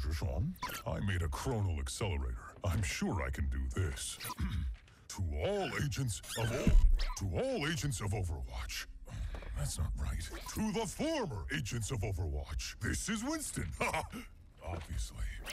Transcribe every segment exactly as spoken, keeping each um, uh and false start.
Zhuang. I made a chronal accelerator. I'm sure I can do this. To all agents of all, to all agents of Overwatch. That's not right. To the former agents of Overwatch. This is Winston. Obviously.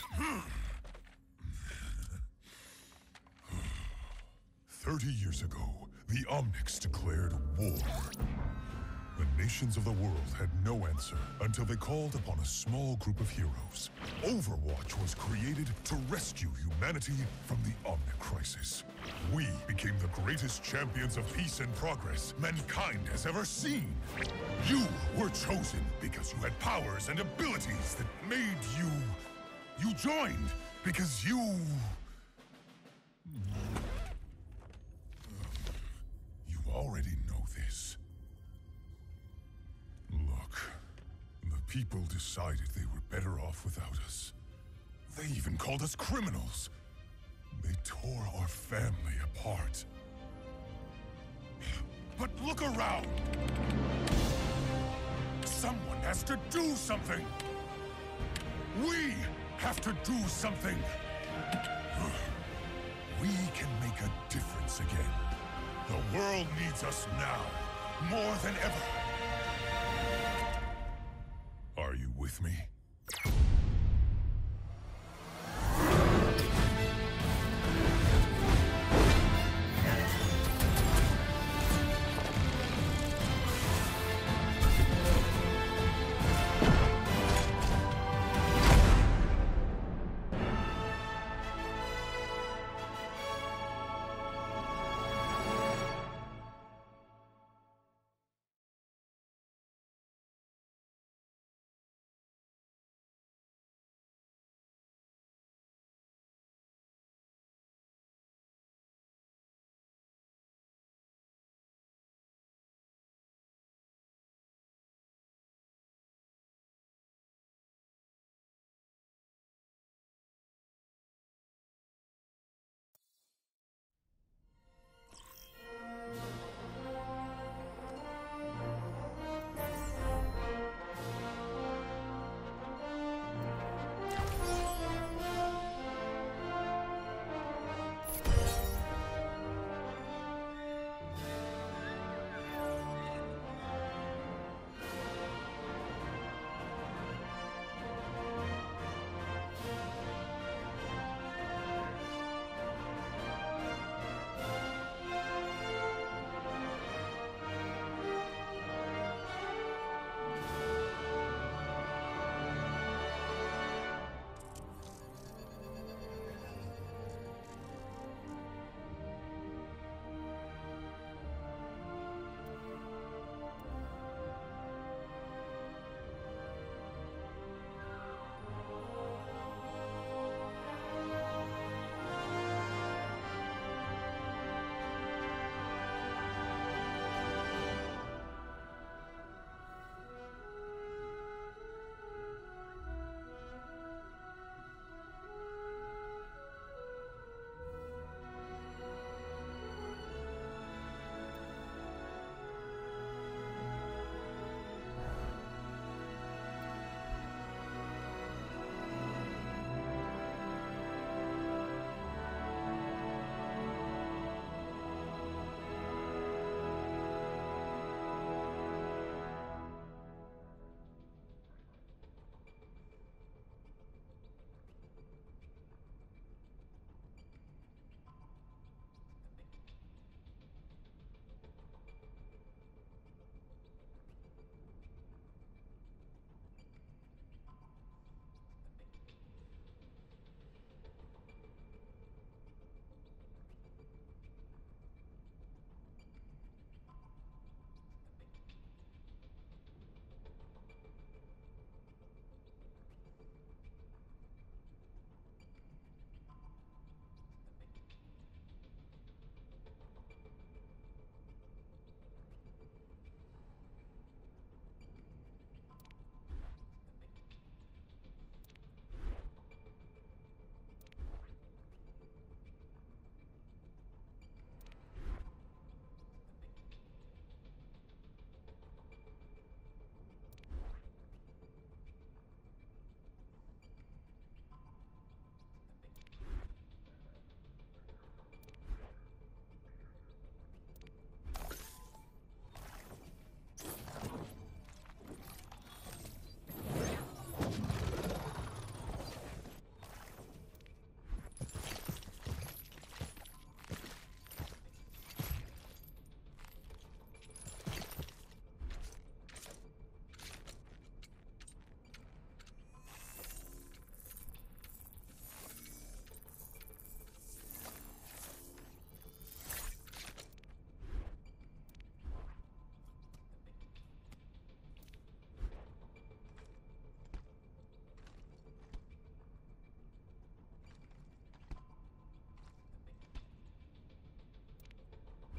Thirty years ago, the Omnics declared war. The nations of the world had no answer until they called upon a small group of heroes. Overwatch was created to rescue humanity from the Omnic crisis. We became the greatest champions of peace and progress mankind has ever seen. You were chosen because you had powers and abilities that made you... You joined because you... You already know this. Look, the people decided they were better off without us. They even called us criminals. They tore our family apart. But look around! Someone has to do something! We have to do something! We can make a difference again. The world needs us now, more than ever. Are you with me?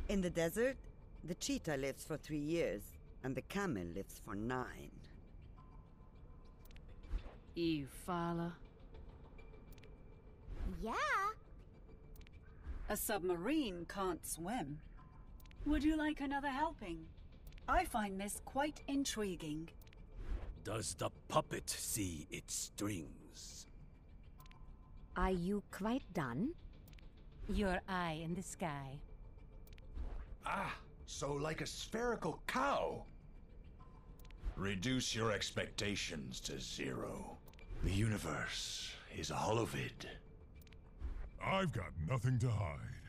In the desert, the cheetah lives for three years, and the camel lives for nine. You follow? Yeah. A submarine can't swim. Would you like another helping? I find this quite intriguing. Does the puppet see its strings? Are you quite done? Your eye in the sky. Ah, so like a spherical cow. Reduce your expectations to zero. The universe is a holovid. I've got nothing to hide.